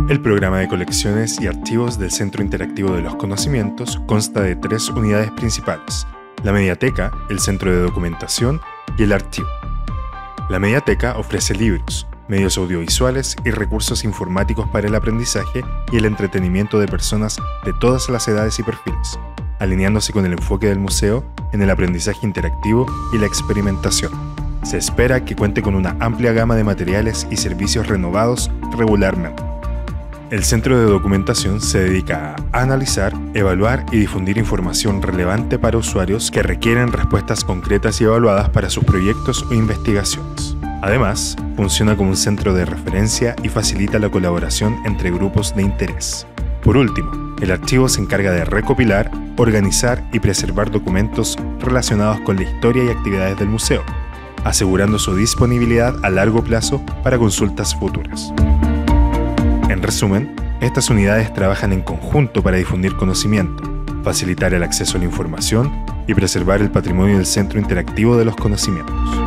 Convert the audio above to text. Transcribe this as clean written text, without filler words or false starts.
El programa de colecciones y archivos del Centro Interactivo de los Conocimientos consta de 3 unidades principales: la Mediateca, el Centro de Documentación y el Archivo. La Mediateca ofrece libros, medios audiovisuales y recursos informáticos para el aprendizaje y el entretenimiento de personas de todas las edades y perfiles, alineándose con el enfoque del museo en el aprendizaje interactivo y la experimentación. Se espera que cuente con una amplia gama de materiales y servicios renovados regularmente. El Centro de Documentación se dedica a analizar, evaluar y difundir información relevante para usuarios que requieren respuestas concretas y evaluadas para sus proyectos o investigaciones. Además, funciona como un centro de referencia y facilita la colaboración entre grupos de interés. Por último, el archivo se encarga de recopilar, organizar y preservar documentos relacionados con la historia y actividades del museo, asegurando su disponibilidad a largo plazo para consultas futuras. En resumen, estas unidades trabajan en conjunto para difundir conocimiento, facilitar el acceso a la información y preservar el patrimonio del Centro Interactivo de los Conocimientos.